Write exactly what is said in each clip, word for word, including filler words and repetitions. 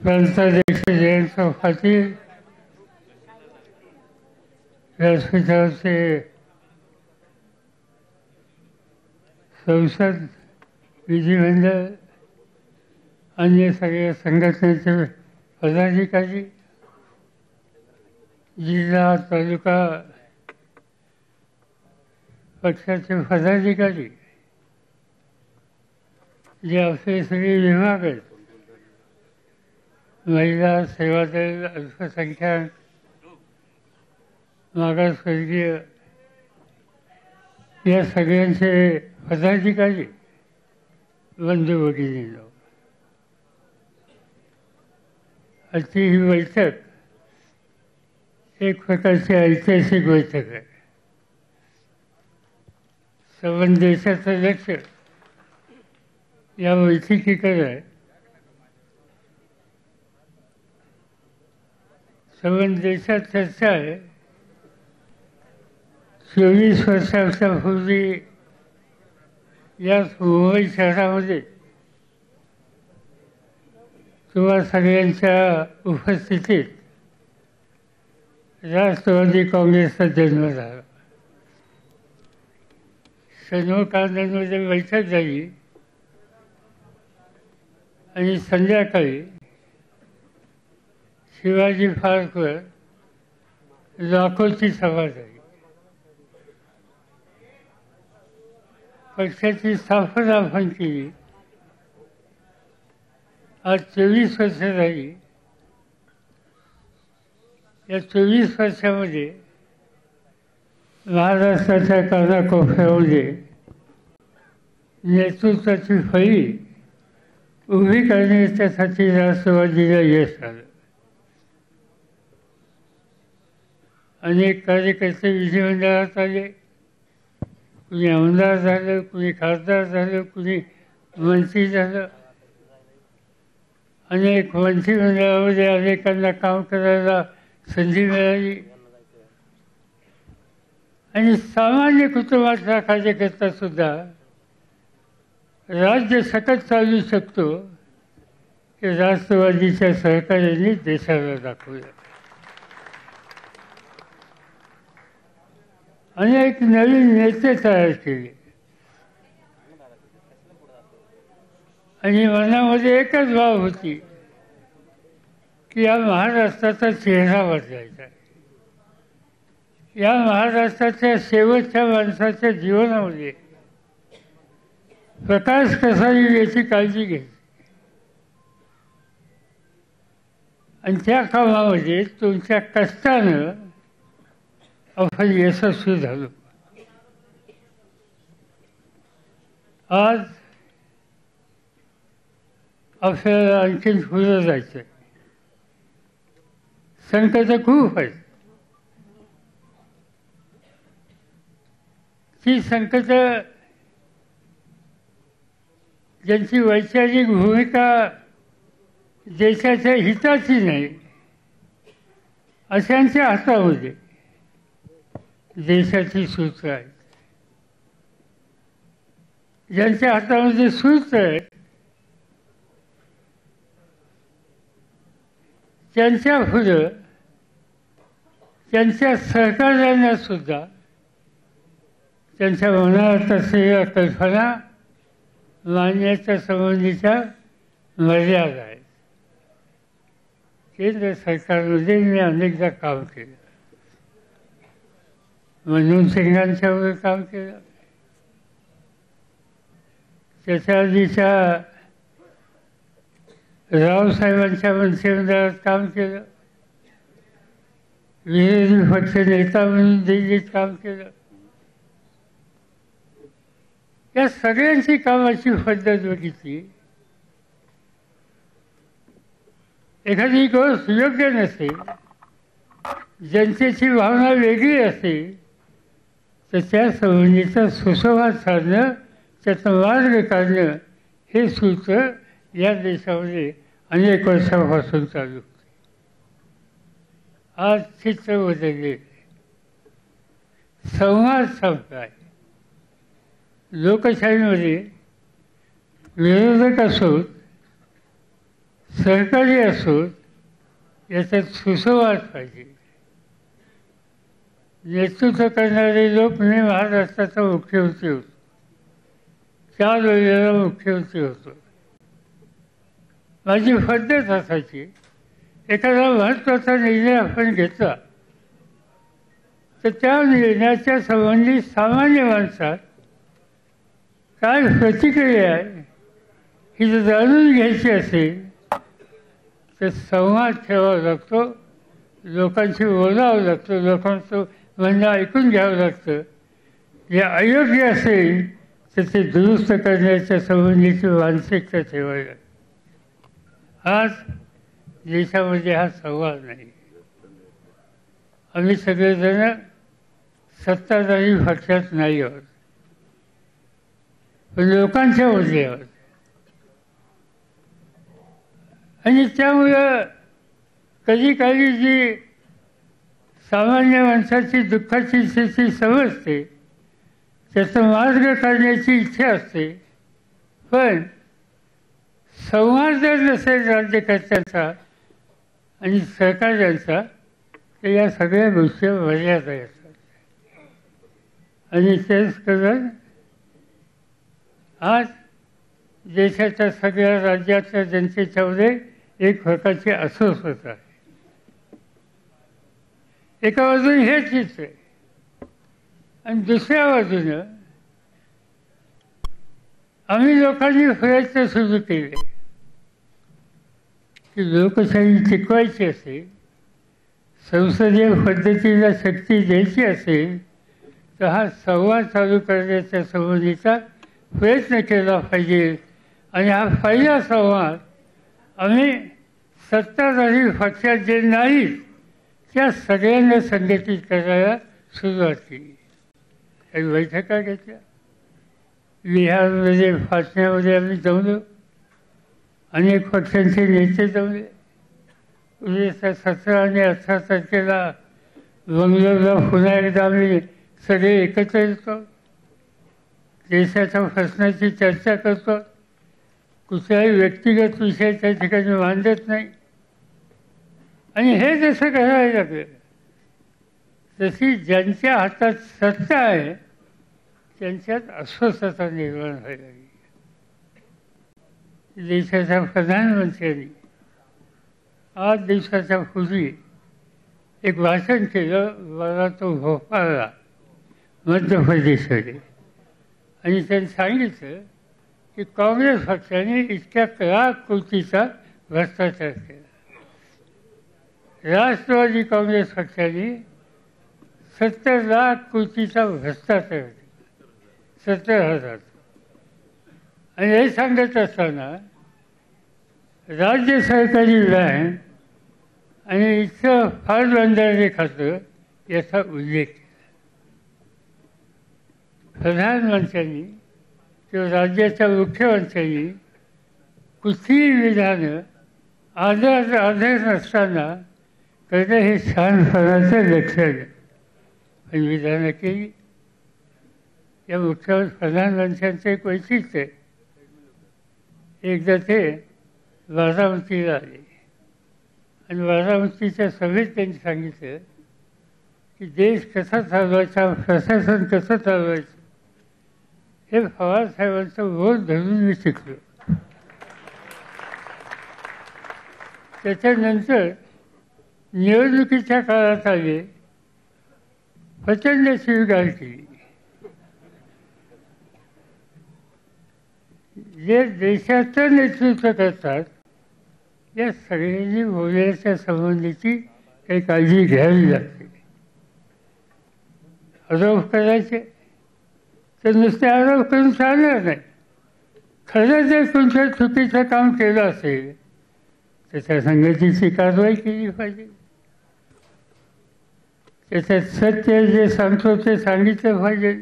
प्रांताध्यक्ष जयंत पाटील, व्यासपीठावर से संसद, विधिमंडळ, अन्य सगळ्या संघटनेचे पदाधिकारी, जिल्हा तालुका पक्षाचे पदाधिकारी, जे आपले सगळे विभाग आहेत, महिला, सेवादल, अल्पसंख्याक, मागासवर्गीय, या सगळ्यांचे पदाधिकारी, बंधू भगिनींनो, आजची ही बैठक एक प्रकारची ऐतिहासिक बैठक आहे. संबंध देशाचं लक्ष या बैठकीकडे आहे. संबंध देशात चर्चा आहे. चोवीस वर्षाच्या पूर्वी या मुंबई शहरामध्ये तुम्हा सगळ्यांच्या उपस्थितीत राष्ट्रवादी काँग्रेसचा जन्म झाला. शनिवारमध्ये बैठक झाली आणि संध्याकाळी शिवाजी पार्कवर लाखोची सभा झाली. पक्षाची स्थापना आपण केली. आज चोवीस वर्ष झाली. या चोवीस वर्षामध्ये महाराष्ट्राच्या कानाकोपऱ्यामध्ये नेतृत्वाची फळी उभी करण्याच्यासाठी राष्ट्रवादीला यश आलं. अनेक कार्यकर्ते विधिमंडळात आले. कुणी आमदार झालं, कुणी खासदार झालं, कुणी मंत्री झालं. अनेक मंत्रिमंडळामध्ये अनेकांना काम करायला संधी मिळाली. आणि सामान्य कुटुंबातला कार्यकर्ता सुद्धा राज्य सकट चालू शकतो हे राष्ट्रवादीच्या सहकार्याने देशाला दाखवलं. अनेक नवीन नेते तयार केले आणि मनामध्ये एकच भाव होती की या महाराष्ट्राचा चेहरा बदलायचा. या महाराष्ट्राच्या शेवटच्या माणसाच्या जीवनामध्ये प्रकाश कसा येईल याची काळजी घ्यायची. आणि त्या कामामध्ये तुमच्या कष्टानं आपण यशस्वी झालो. आज आपल्याला आणखीन पुढे जायचं आहे. संकट खूप आहेत. ही संकट ज्यांची वैचारिक भूमिका देशाच्या हिताची नाही अशांच्या हातामध्ये देशाची सूत्र आहेत. ज्यांच्या हातामध्ये सूत्र आहे त्यांच्या पुढं त्यांच्या सहकार्यांना सुद्धा त्यांच्या मनात असलेल्या कल्पना मानण्याच्या संबंधीच्या मर्यादा आहेत. केंद्र सरकारमध्ये मी अनेकदा काम केलं. मनमोहन सिंगांच्यावर काम केलं. त्याच्या आधीच्या रावसाहेबांच्या मंत्रिमंडळात काम केलं. विरोधी पक्ष नेता म्हणून दिल्लीत काम केलं. या सगळ्यांची कामाची पद्धत बघितली. एखादी गोष्ट योग्य नसेल, जनतेची भावना वेगळी असेल तर त्या संबंधीचा सुसंवाद साधणं, त्याचा मार्ग काढणं हे सूत्र या देशामध्ये अनेक वर्षापासून चालू होते. आज चित्र बदलले. संवाद संपलाय. लोकशाहीमध्ये विरोधक असोत, सहकारी असोत याच्यात सुसंवाद पाहिजे. नेतृत्व करणारे लोक, मी महाराष्ट्राचा मुख्यमंत्री होतो, चार वेळेला मुख्यमंत्री होतो. माझी पद्धत असायची, एखादा महत्त्वाचा निर्णय आपण घेतला तर त्या निर्णयाच्या संबंधी सामान्य माणसात काय प्रतिक्रिया आहे ही जर जाणून घ्यायची असेल तर संवाद ठेवावा लागतो, लोकांशी बोलावं लागतं, लोकांचं म्हणणं ऐकून घ्यावं लागतं. जे अयोग्य असेल तर ते दुरुस्त करण्याच्या संबंधीची मानसिकता ठेवावी लागते. आज देशामध्ये हा संवाद नाही. आम्ही सगळेजण सत्ताधारी पक्षात नाही आहोत, पण लोकांच्या मध्ये आहोत. आणि त्यामुळं कधी काही जी सामान्य माणसाची दुःखाची स्थिती समजते त्याचा मार्ग काढण्याची इच्छा असते, पण संवाद जर नसेल राज्यकर्त्यांचा आणि सहकार्यांचा तर या सगळ्या गोष्टी मर्यादा येतात. आणि तेच करून आज देशाच्या सगळ्या राज्याच्या जनतेच्यामध्ये एक प्रकारची अस्वस्थता आहे. एका बाजूने हे चित्र आहे आणि दुसऱ्या बाजूनं आम्ही लोकांनी प्रयत्न सुरू केले की लोकशाही टिकवायची असेल, संसदीय पद्धतीला शक्ती द्यायची असेल तर हा संवाद चालू करण्याच्या संबंधीचा प्रयत्न केला पाहिजे. आणि हा पहिला संवाद आम्ही सत्ताधारी पक्षात जे नाहीत त्या सगळ्यांना संघटित करायला सुरुवात केली. काही बैठका घेतल्या, बिहारमध्ये पाटण्यामध्ये आम्ही जमलो, अनेक पक्षांचे नेते जमले. उद्याच्या सतरा आणि अठरा तारखेला बंगलोरला पुन्हा एकदा आम्ही सगळे एकत्र येतो, देशाच्या प्रश्नाची चर्चा करतो, कुठल्याही व्यक्तिगत विषय त्या ठिकाणी मांडत नाही. आणि हे जसं करायला लागलं तशी ज्यांच्या हातात सत्ता आहे त्यांच्यात अस्वस्थता निर्माण व्हायला लागली. देशाच्या प्रधानमंत्र्यांनी आठ दिवसाच्या पूर्वी एक भाषण केलं, मला तो भोपाळला मध्य प्रदेशमध्ये, आणि त्यांनी सांगितलं की काँग्रेस पक्षाने इतक्या कलाकृतीचा भ्रष्टाचार केला. राष्ट्रवादी काँग्रेस पक्षाने सत्तर लाख कोटीचा भ्रष्टाचार केला, सत्तर हजार. आणि हे सांगत असताना राज्य सरकारी बँक आणि इथं फार बंधारे खातं याचा उल्लेख केला. प्रधानमंत्र्यांनी किंवा राज्याच्या मुख्यमंत्र्यांनी कुठलीही विधानं आदर आदर नसताना करणं हे शहाणपणाचं लक्षण आहे. पण विधानं केली. या मुख्य प्रधानमंत्र्यांचं एक वैशिष्ट्य आहे, एकदा ते बारामतीला आले आणि बारामतीच्या सभेत त्यांनी सांगितलं की देश कसा चालवायचा, प्रशासन कसं चालवायचं हे पवारसाहेबांचं बोल धरून मी शिकलो. त्याच्यानंतर निवडणुकीच्या काळात आले, प्रचंड शिवीगाळ केली. जे देशाचं नेतृत्व करतात या सगळ्यांनी बोलण्याच्या संबंधीची काही काळजी घ्यावी लागते. आरोप करायचे तर नुसते आरोप करून चालणार नाही. खरं जर तुमच्या चुकीचं काम केलं असेल तर त्या संघटनेची कारवाई केली पाहिजे. त्याच्यात सत्य जे सांगतो ते सांगितलं पाहिजे.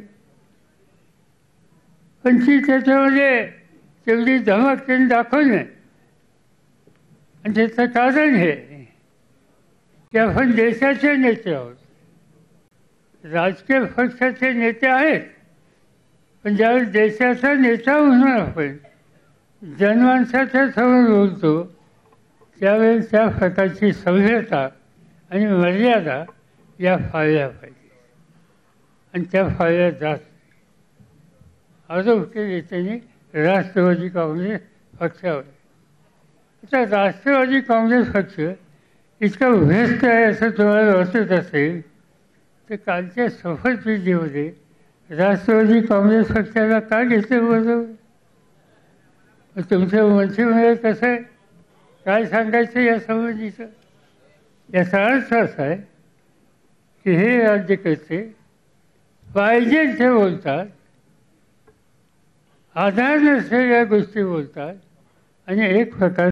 पण ती त्याच्यामध्ये तेवढी धमक त्यांनी दाखवली नाही. आणि त्याचं कारण हे की आपण देशाचे नेते आहोत, राजकीय पक्षाचे नेते आहेत, पण ज्यावेळेस देशाचा नेता म्हणून आपण जनमानसाच्या समोर बोलतो त्यावेळेस त्या प्रकारची सभ्यता आणि मर्यादा या पाळल्या पाहिजे आणि त्या पाळल्या जात आरोग्य रीतीने राष्ट्रवादी काँग्रेस पक्षावर. आता राष्ट्रवादी काँग्रेस पक्ष इतका व्यस्त आहे असं तुम्हाला वाटत असेल तर कालच्या शपथविधीमध्ये राष्ट्रवादी काँग्रेस पक्षाला का घेतलं बरोबर? तुमचं मंत्रिमंडळ कसं आहे, काय सांगायचं या संबंधीचं? याचा अर्थ असा आहे की हे राज्यकर्ते पाहिजे ते बोलतात, आधार नसलेल्या गोष्टी बोलतात आणि एक प्रकार